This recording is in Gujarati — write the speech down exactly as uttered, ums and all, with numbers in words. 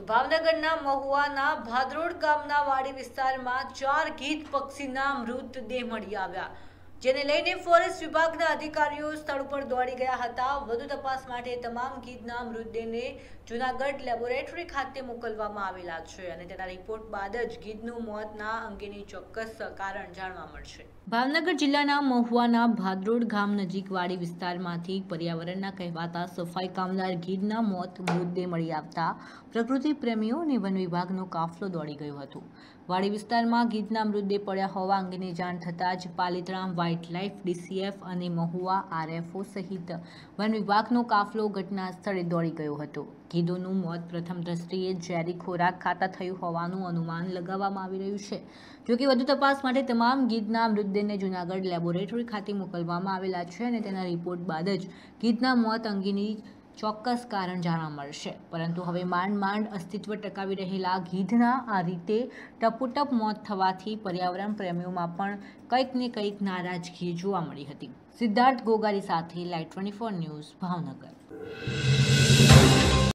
ભાવનગરના મહુવાના ભાદરોડ ગામના વાડી વિસ્તારમાં ચાર ગીધ પક્ષીના મૃતદેહ મળી આવ્યા, જેને લઈને ફોરેસ્ટ વિભાગના અધિકારીઓ સ્થળ પર દોડી ગયા હતા। વધુ તપાસ માટે તમામ ગીધના મૃતદેહને જૂનાગઢ લેબોરેટરી ખાતે મોકલવામાં આવેલા છે અને તેના રિપોર્ટ બાદ જ ગીધનું મોતના અંગેની ચોક્કસ કારણ જાણવા મળશે। ભાવનગર જિલ્લાના મહુવાના ભાદરોડ ગામ નજીક વાડી વિસ્તારમાંથી પર્યાવરણના કહેવાતા સફાઈ કામદાર ગીધના મોત મૃતદેહ મળી આવતા પ્રકૃતિ પ્રેમીઓ અને વન વિભાગનો કાફલો દોડી ગયો હતો। વાડી વિસ્તારમાં ગીધના મૃતદેહ પડ્યા હોવા અંગેની જાણ થતાં જ પાલિતાણા વાઇલ્ડ લાઇફ ડીસીએફ અને મહુવા આરએફઓ સહિત વન વિભાગનો કાફલો ઘટના સ્થળે દોડી ગયો હતો। ગીધોનું મોત પ્રથમ દ્રષ્ટિએ ઝેરી ખોરાક ખાતા થયું હોવાનું અનુમાન લગાવવામાં આવી રહ્યું છે। જોકે વધુ તપાસ માટે તમામ ગીધના મૃતદેહને જૂનાગઢ લેબોરેટરી ખાતે મોકલવામાં આવેલા છે અને તેના રિપોર્ટ બાદ જ ગીધના મોત અંગેની ચોક્કસ કારણ જાણવા મળશે। પરંતુ હવે માંડ માંડ અસ્તિત્વ ટકાવી રહેલા ગીધના આ રીતે ટપોટપ મોત થવાથી પર્યાવરણ પ્રેમીઓમાં પણ કંઈક ને કંઈક નારાજગી જોવા મળી હતી। સિદ્ધાર્થ ગોગારી સાથે light twenty four news, Bhavnagar.